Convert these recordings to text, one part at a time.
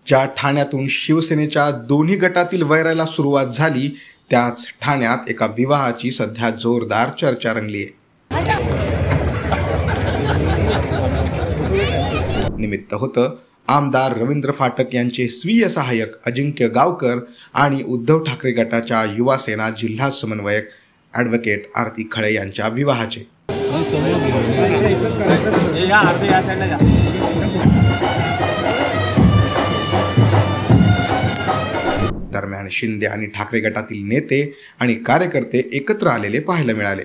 ज्या ठाण्यातून शिवसेनेच्या दोन्ही गटातील वैराला सुरुवात झाली, त्याच ठाण्यात एका विवाहाची सध्या जोरदार चर्चा रंगली आहे। निमित्त होतं आमदार रवींद्र फाटक यांचे स्वीय सहाय्यक अजिंक्य गावकर आणि उद्धव ठाकरे गटाच्या युवा सेना जिल्हा समन्वयक ॲडव्होकेट आरती खळे यांच्या विवाहाचे। दरम्यान शिंदे आणि ठाकरे गटातील नेते आणि कार्यकर्ते एकत्र आलेले पाहायला मिळाले।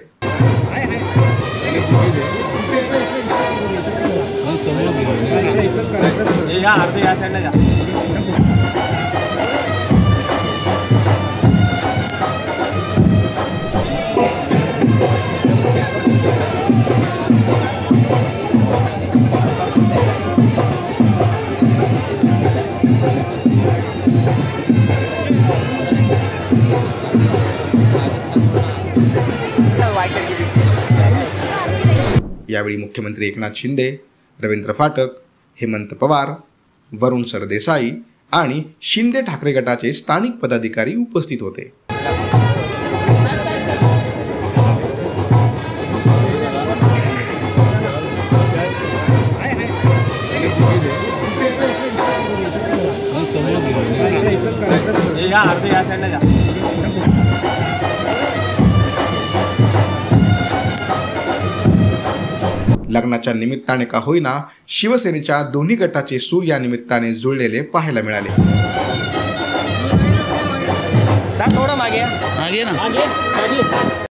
यावेळी मुख्यमंत्री एकनाथ शिंदे, रवींद्र फाटक, हेमंत पवार, वरुण सरदेसाई आणि शिंदे ठाकरे गटाचे स्थानिक पदाधिकारी उपस्थित होते। लग्नाच्या निमित्ताने का होईना शिवसेनेच्या दोन्ही गटाचे सूर या निमित्ताने जुळलेले पाहायला मिळाले। थोडं मागे ना